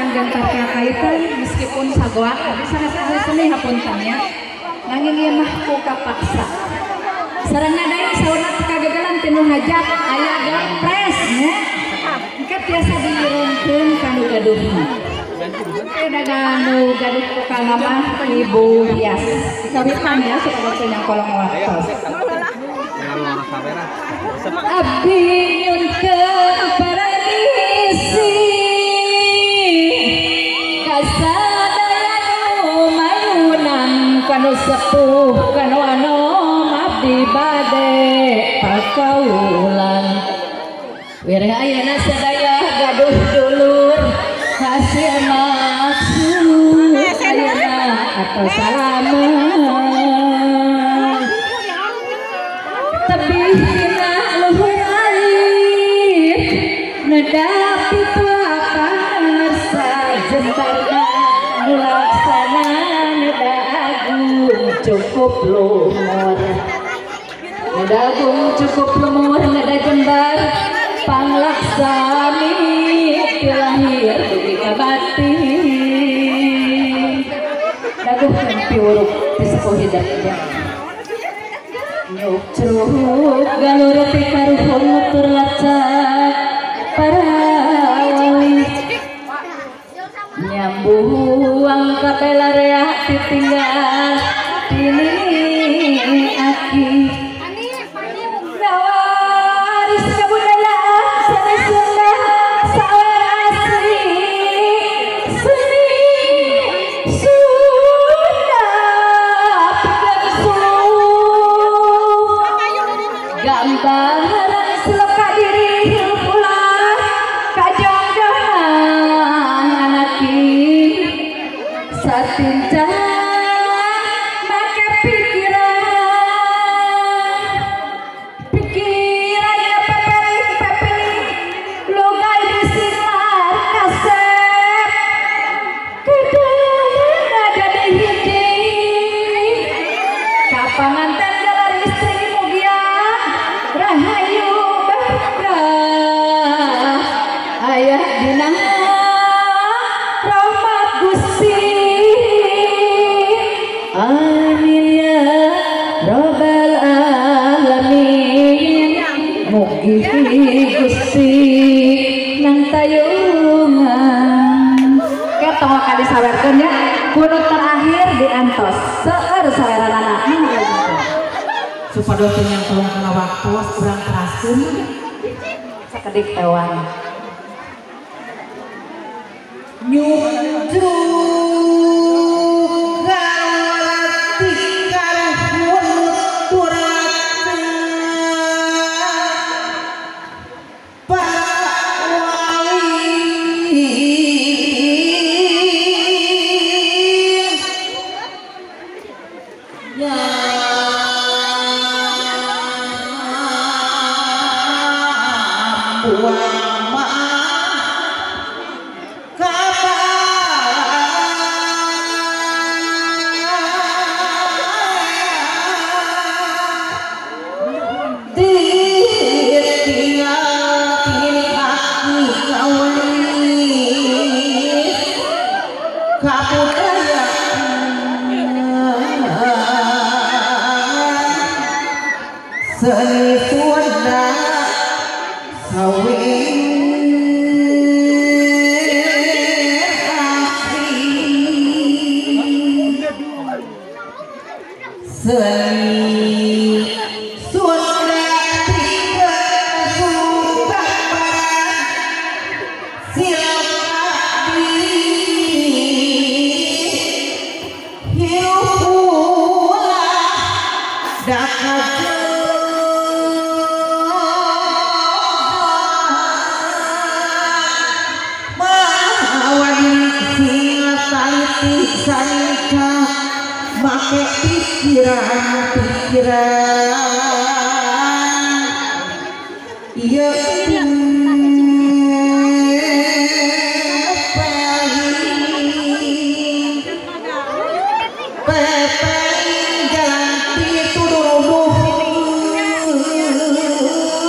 langgeng kaitan meskipun sagoak bisa seni hapuntennya nanging ieu mah ku kapaksa. Sareng nadai sauna kagagalan tinu hajat aya gapres nya. Engke biasa dirungkeun kanu gaduhna. Daganu gaduh ku kana mah ibu hias. Kawitan ya suka yang kolong waktos. Abdi nyun ke paradisi kasadayanu mayunan kanu sepuh kanu anom abdi bade pakaulan wireh ayeuna sadaya gaduh dulur hasil maksud ayeuna atau salaman tebihna luhur air nedapi paparsa jembarna nulaksana neda agung cukup lumur neda agung cukup lumur neda jembar panglaksami lahir dugi kabatin daguh kan piuruk disepuh hidupnya nyuk ceruk galur pikaruhun nutur lacak parawi nyambuang kapelarea ditinggal ini aki nawaris kebudayaan seni Sunda sawer asli seni Sunda gambaran seleka diri pula kajonggohan anaki satinca make pikiran pepeling lugai disinar kasep kedalan ada di hiji kapanganten jalan istri mugia rahayu berkah ayah dina rahmat Gusti amin ya robbal alamin mugi Gusti nang tayungan ketong kali sawerkeun ya kudu terakhir diantos seueur saweranana supados yang tolong kena waktu kurang teraskeun sakedik ewan nyunjuk galati karuhun turatna pawali seni Sunda sawer asli seni Sunda tiga sumpah silapadi hirup ulah dakat sanika make pikiran ieu pepeng jalan pituduh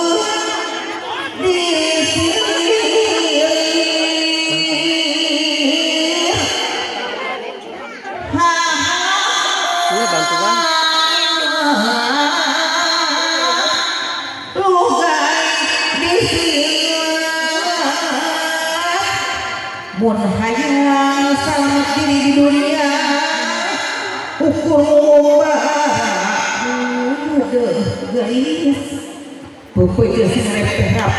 di sini bantuan. Mun hayang selamat diri di dunia ukur ombak guys pokoknya geus ngarep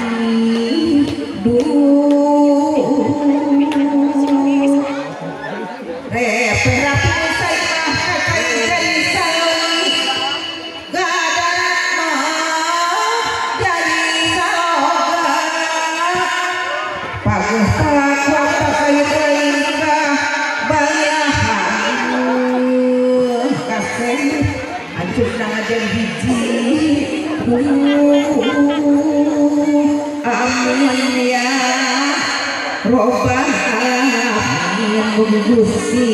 amin ya robbal alamin Gusti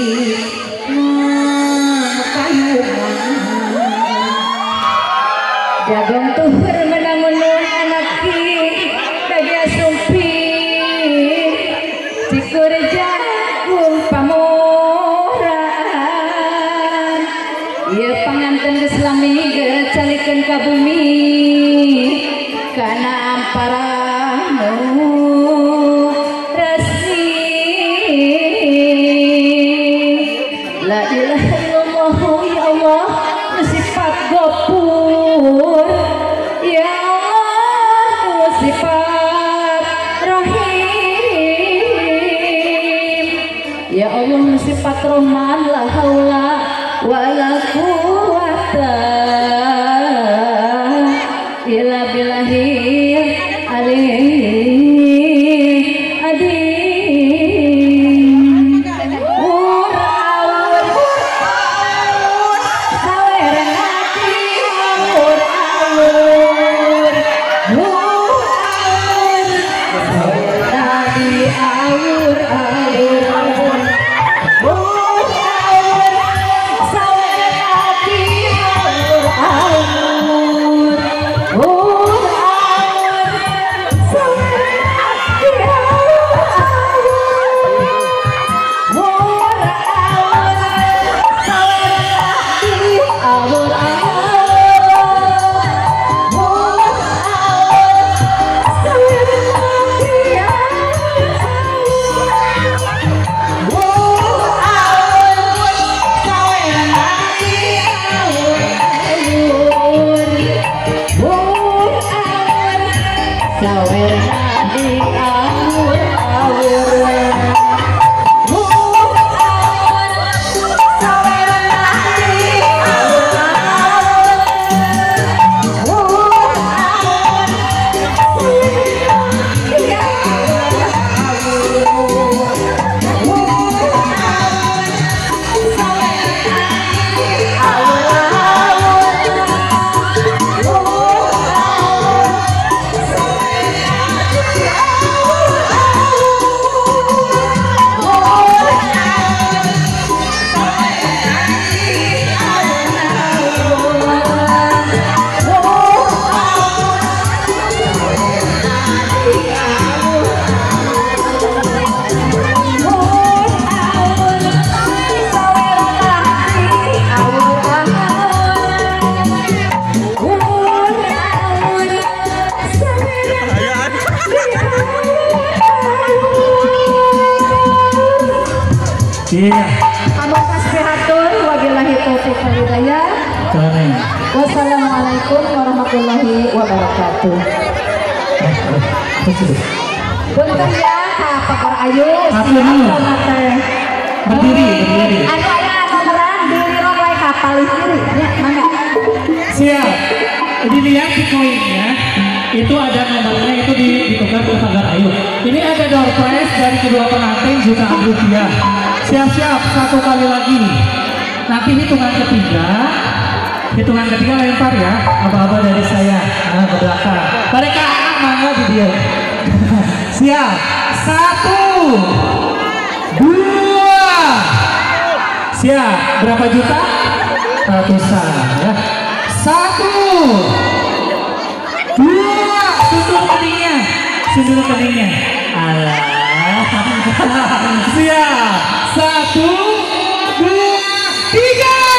Jagong tuhur menang-menang anak ki bagi sumpi cikur jagung pamoran ieu panganten geus lami calikeun ka bumi kana amparamu resi la ilaha illallah ya Allah sifat gopur ya Allah sifat rahim ya Allah sifat rahman la haula wala quwata illa billahil aliyyil azim. Iya. Pamungkas prihatur wabillahi taufiq wal hidayah. Wassalamualaikum warahmatullahi wabarakatuh. Punten ya Kak Pakar Ayu. Berdiri. Anu aya nomoran di Ronway kapal kiri nya mangga. Siap. Dilihat di koinnya. Itu ada nomornya, itu ditukar ke Pagar Ayu. Ini ada door prize dari kedua pengantin jutaan rupiah. Siap-siap, satu kali lagi. Nanti hitungan ketiga lempar ya, aba-aba dari saya ke belakang. Mereka anak mangga video. Siap, 1, 2. Siap, berapa juta? Ratusan ya. 1, 2, sundul keningnya. Alah. Siap, 1, 2, 3.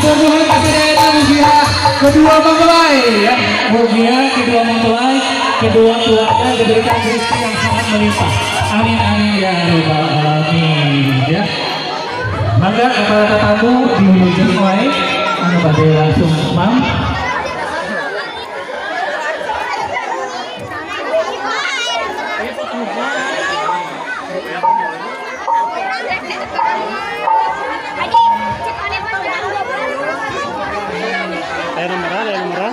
Matur nuhun kasadayana mugia kedua mempelai ya. Mugia kedua mempelai, kedua keluarga diberikan rezeki yang sangat melimpah. Amin amin ya rabbal alamin ya. Mangga kepada tatamu diwujud wae anu bade langsung mam. Ada nomoran.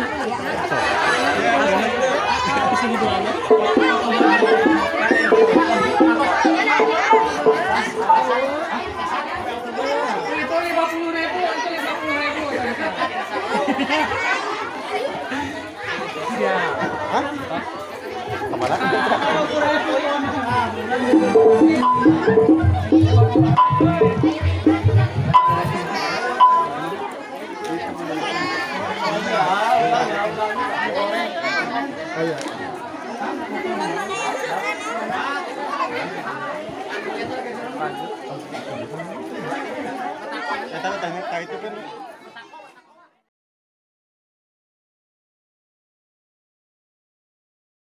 Kita tanya itu kan